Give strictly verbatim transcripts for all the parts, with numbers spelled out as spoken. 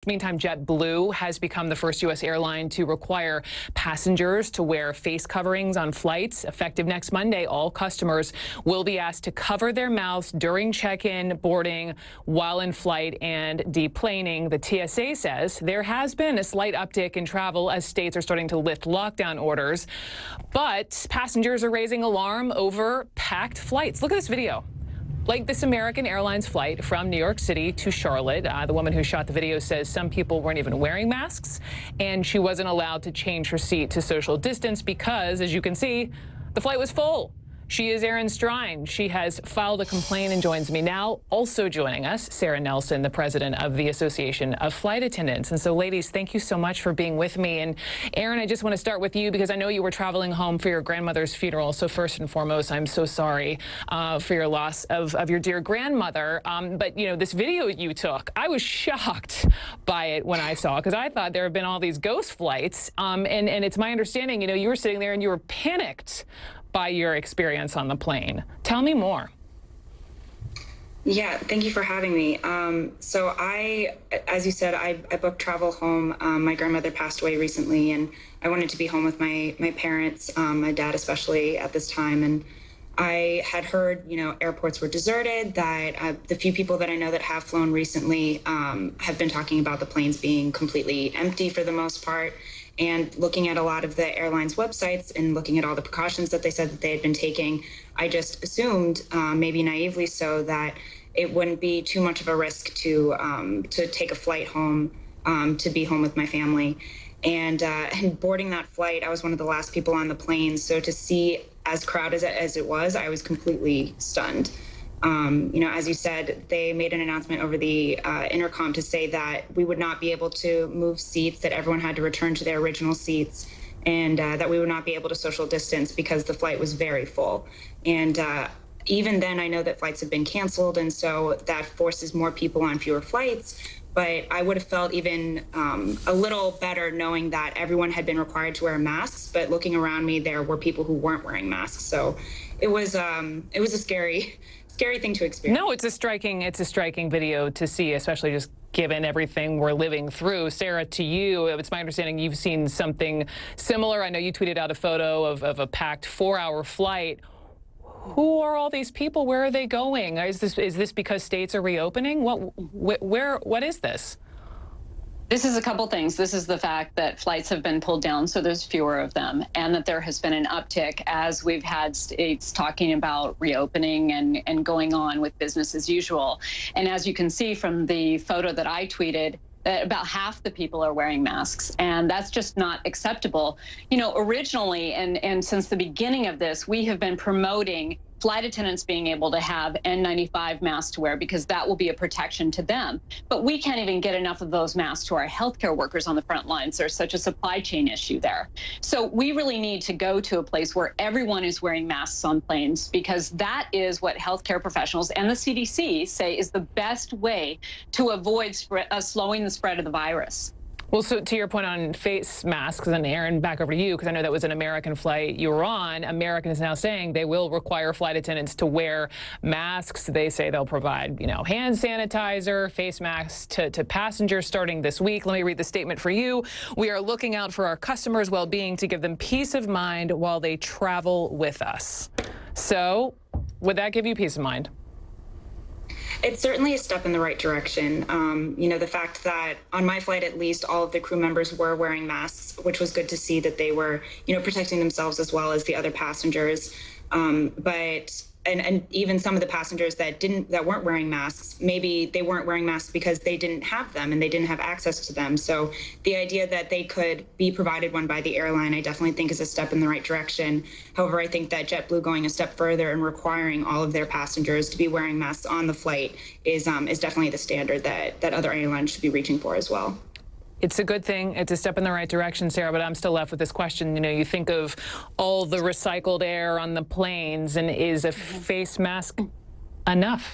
Meantime, JetBlue has become the first U S airline to require passengers to wear face coverings on flights. Effective next Monday, all customers will be asked to cover their mouths during check-in, boarding, while in flight, and deplaning. The T S A says there has been a slight uptick in travel as states are starting to lift lockdown orders, but passengers are raising alarm over packed flights. Look at this video. Like this American Airlines flight from New York City to Charlotte. Uh, the woman who shot the video says some people weren't even wearing masks, and she wasn't allowed to change her seat to social distance because, as you can see, the flight was full. She is Erin Strine. She has filed a complaint and joins me now. Also joining us, Sara Nelson, the president of the Association of Flight Attendants. And so, ladies, thank you so much for being with me. And Erin, I just want to start with you because I know you were traveling home for your grandmother's funeral. So first and foremost, I'm so sorry uh, for your loss of, of your dear grandmother. Um, but, you know, this video you took, I was shocked by it when I saw it because I thought there have been all these ghost flights. Um, and, and it's my understanding, you know, you were sitting there and you were panicked by your experience on the plane. Tell me more. Yeah, thank you for having me. Um, so I, as you said, I, I booked travel home. Um, my grandmother passed away recently, and I wanted to be home with my, my parents, um, my dad especially at this time. And I had heard, you know, airports were deserted, that uh, the few people that I know that have flown recently um, have been talking about the planes being completely empty for the most part. And looking at a lot of the airlines' websites and looking at all the precautions that they said that they had been taking, I just assumed, um, maybe naively so, that it wouldn't be too much of a risk to um, to take a flight home, um, to be home with my family. And, uh, and boarding that flight, I was one of the last people on the plane. So to see as crowded as it, as it was, I was completely stunned. Um, you know, as you said, they made an announcement over the uh, intercom to say that we would not be able to move seats, that everyone had to return to their original seats, and uh, that we would not be able to social distance because the flight was very full. And uh, even then, I know that flights have been canceled, and so that forces more people on fewer flights. But I would have felt even um, a little better knowing that everyone had been required to wear masks, but looking around me, there were people who weren't wearing masks. So it was um, it was a scary Scary thing to experience. No, it's a striking, it's a striking video to see, especially just given everything we're living through. Sara, to you, it's my understanding you've seen something similar. I know you tweeted out a photo of, of a packed four-hour flight. Who are all these people? Where are they going? Is this is this because states are reopening? What wh where what is this? This is a couple things. This is the fact that flights have been pulled down, so there's fewer of them, and that there has been an uptick as we've had states talking about reopening and, and going on with business as usual. And as you can see from the photo that I tweeted, that about half the people are wearing masks, and that's just not acceptable. You know, originally, and, and since the beginning of this, we have been promoting flight attendants being able to have N ninety-five masks to wear because that will be a protection to them. But we can't even get enough of those masks to our healthcare workers on the front lines. There's such a supply chain issue there. So we really need to go to a place where everyone is wearing masks on planes, because that is what healthcare professionals and the C D C say is the best way to avoid spread, uh, slowing the spread of the virus. Well, so to your point on face masks, and Erin, back over to you, because I know that was an American flight you were on. American is now saying they will require flight attendants to wear masks. They say they'll provide, you know, hand sanitizer, face masks to, to passengers starting this week. Let me read the statement for you. We are looking out for our customers' well-being to give them peace of mind while they travel with us. So would that give you peace of mind? It's certainly a step in the right direction. Um, you know, the fact that on my flight, at least, all of the crew members were wearing masks, which was good to see that they were, you know, protecting themselves as well as the other passengers. Um, but and, and even some of the passengers that didn't, that weren't wearing masks, maybe they weren't wearing masks because they didn't have them and they didn't have access to them. So the idea that they could be provided one by the airline, I definitely think is a step in the right direction. However, I think that JetBlue going a step further and requiring all of their passengers to be wearing masks on the flight is um, is definitely the standard that that other airlines should be reaching for as well. It's a good thing. It's a step in the right direction, Sara, but I'm still left with this question. You know, you think of all the recycled air on the planes, and is a face mask enough?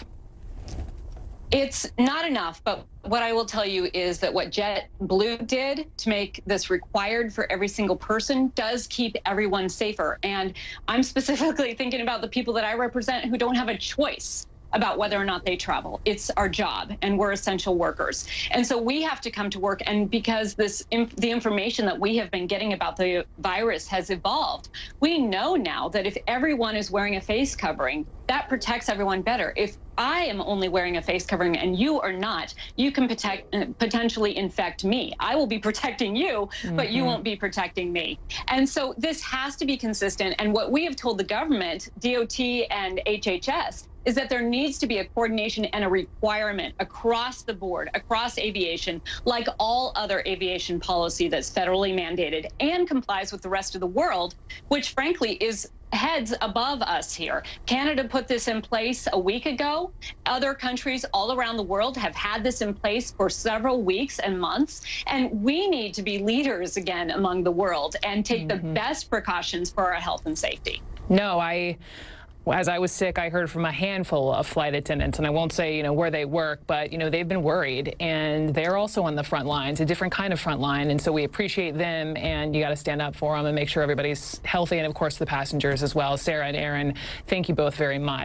It's not enough, but what I will tell you is that what JetBlue did to make this required for every single person does keep everyone safer. And I'm specifically thinking about the people that I represent who don't have a choice about whether or not they travel. It's our job, and we're essential workers. And so we have to come to work, and because this inf the information that we have been getting about the virus has evolved, we know now that if everyone is wearing a face covering, that protects everyone better. If I am only wearing a face covering and you are not, you can protect, uh, potentially infect me. I will be protecting you, mm-hmm. but you won't be protecting me. And so this has to be consistent. And what we have told the government, D O T and H H S, is that there needs to be a coordination and a requirement across the board, across aviation, like all other aviation policy that's federally mandated and complies with the rest of the world, which frankly is heads above us here. Canada put this in place a week ago. Other countries all around the world have had this in place for several weeks and months. And we need to be leaders again among the world and take mm-hmm. the best precautions for our health and safety. No, I... As I was sick, I heard from a handful of flight attendants, and I won't say, you know, where they work, but, you know, they've been worried, and they're also on the front lines, a different kind of front line, and so we appreciate them, and you got to stand up for them and make sure everybody's healthy, and, of course, the passengers as well. Sara and Aaron, thank you both very much.